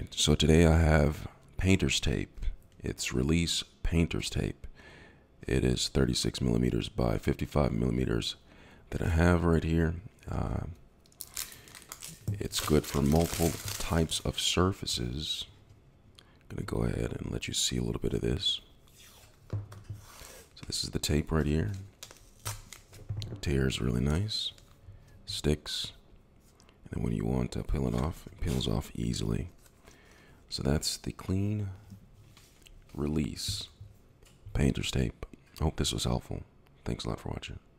Alright, so today I have painter's tape. It's Release painter's tape. It is 36 millimeters by 55 millimeters that I have right here. It's good for multiple types of surfaces. I'm going to go ahead and let you see a little bit of this. So this is the tape right here. It tears really nice. Sticks. And then when you want to peel it off, it peels off easily. So that's the Clean Release painter's tape. I hope this was helpful. Thanks a lot for watching.